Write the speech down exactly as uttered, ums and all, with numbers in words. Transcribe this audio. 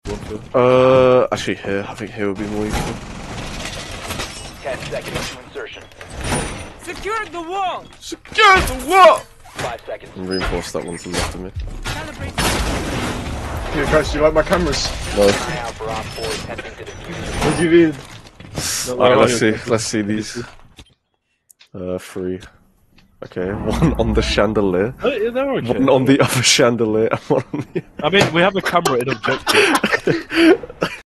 Uh, actually here. I think here would be more useful. Ten seconds to insertion. Secure the wall! Secure the wall! Five seconds. And reinforce that one to the left of me. Here guys, do you like my cameras? No. Eye out for op four attempting to defuse. What do you mean? Alright, let's see. Let's see these. Uh, three. Okay, one on the chandelier. Oh, yeah, they're okay. One on the other chandelier. And one on the. I mean, we have a camera in objective.